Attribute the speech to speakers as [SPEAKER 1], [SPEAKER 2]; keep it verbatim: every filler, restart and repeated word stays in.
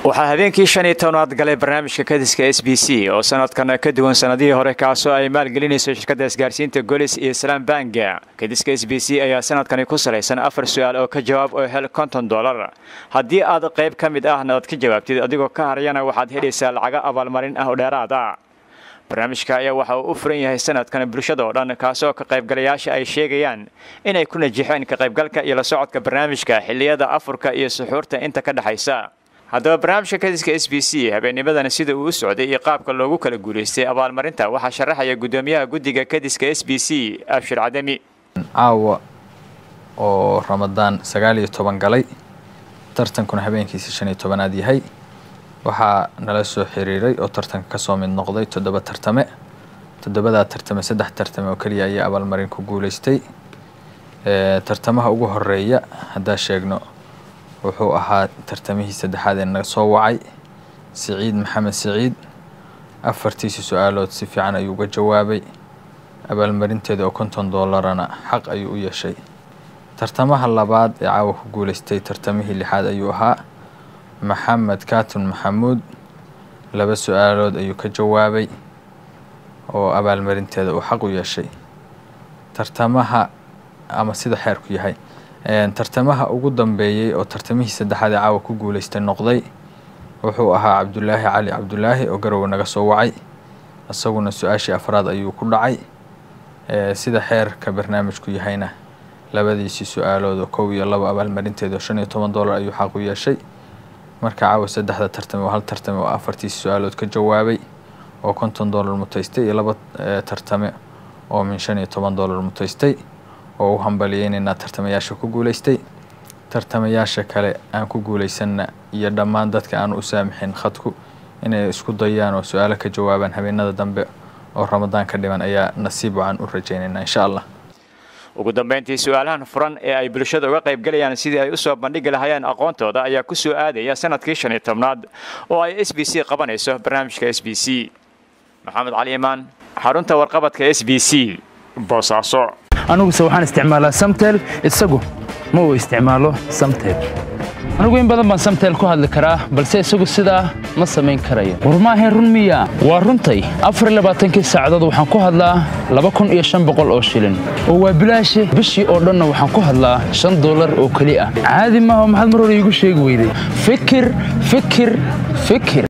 [SPEAKER 1] waxaa habeenkii shan iyo tobnaad galay barnaamijka kadiska S B C oo sanadkan ka duwan sanadihii hore kaasoo ay maalgelinayso shirkadda isgaarsiinta Golis iyo Islam Bank. Kadiska S B C ayaa sanadkan ku salaysan afar su'aal oo ka jawaab oo hel konton dollar. Haddii aad qayb ka mid ahna aad ka jawaabtid adigoo ka harayana waxaad helaysaa lacag abaalmarin ah oo dheeraad ah. barnaamijka ayaa waxa uu u furan yahay sanadkan bulshada oo dhan kaasoo ka qaybgalayaasha ay sheegayaan inay ku najixeen ka qaybgalka iyo la socodka barnaamijka xilliyada afurka iyo suxuurta inta ka dhaxaysa. haddaba barnaamijka kadiska S B C habeennimadan sida uu u socday iyo qaabka loogu kala guuleystay abaalmarinta waxaa sharaxaya gudoomiyaha guddiga kadiska S B C Abshir Cadami.
[SPEAKER 2] caawa oo Ramadaan sagaal iyo toban galay tartankuna habeenkiisa shan iyo tobanaad yahay waxaa nala soo xiriiray oo tartanka ka soo mid noqday toddoba tartame toddobada tartame saddex tartame oo kaliya ayaa abaalmarin ku guuleystay. ee tartamaha ugu horeeya hadaa sheegno wuxuu ahaa tartamihii saddexaad ee naga soo wacay Saciid Maxamed Saciid afartiisa su'aalood si fiican ayuu uga jawaabay abaalmarinteeda oo konton dollarna xaq ayuu u yeeshay. tartamaha labaad ee caawa ku guuleystay tartamihii lixaad ayuu ahaa Maxamed Kaatun Maxamuud laba su'aalood ayuu ka jawaabay oo abaalmarinteeda uu xaq u yeeshay. tartamaha ama sida xeerku yahay ee tartamaha ugu dambeeyay oo tartamihii saddexaad ee caawa ku guuleystay noqday wuxuu ahaa Cabdullaahi Cali Cabdullaahi oo garow naga soo wacay asaguna su'aashii afraad ayuu ku dhacay. ee sida xeerka barnaamijku yahayna labadiisii su'aalood oo kow iyo laba abaalmarinteeda shan iyo toban dollar ayuu xaq u yeeshay. marka caawa saddexda tartame oo hal tartame oo afartiisa su'aalood ka jawaabay oo konton dollar mutaystay iyo laba tartame oo min shan iyo toban dollar mutaystay oo u hambalyeynayna tartamayaasha ku guuleystay. tartamayaasha kale aan ku guuleysanna iyo dhammaan dadka aan u saamixin khadku inay isku dayaan oo su'aalo ka jawaabaan habeenada dambe oo Ramadaan ka dhiman ayaa nasiib wacan u rajaynayna insha Allah.
[SPEAKER 1] ugu dambeyntii su'aalahan furan ee ay bulshada uga qayb galayaan sidii ay u soo bandhigi lahaayeen aqoontooda ayaa ku soo aadaya sanadkii shan iyo tobnaad oo ay S B C qabanayso barnaamijka S B C. Maxamed Cali Imaan xarunta warqabadka S B C Boosaaso.
[SPEAKER 3] anigu waxaan isticmaalaa Samtel isagu ma uu isticmaalo Samtel. anigu in badan baan Samtel ku hadli karaa balse isagu sidaa ma sameyn karayo. war ma ahayn run miya waa runtay afar iyo labaatan saacadood waxaan ku hadlaa laba kun iyo shan boqol oo shilin oo waa bilaash bishii oo dhan waxaan ku hadlaa shan dollar oo kaliya caadi ma aha maxaad mar hore igu sheegi weyday fikir fikir fikir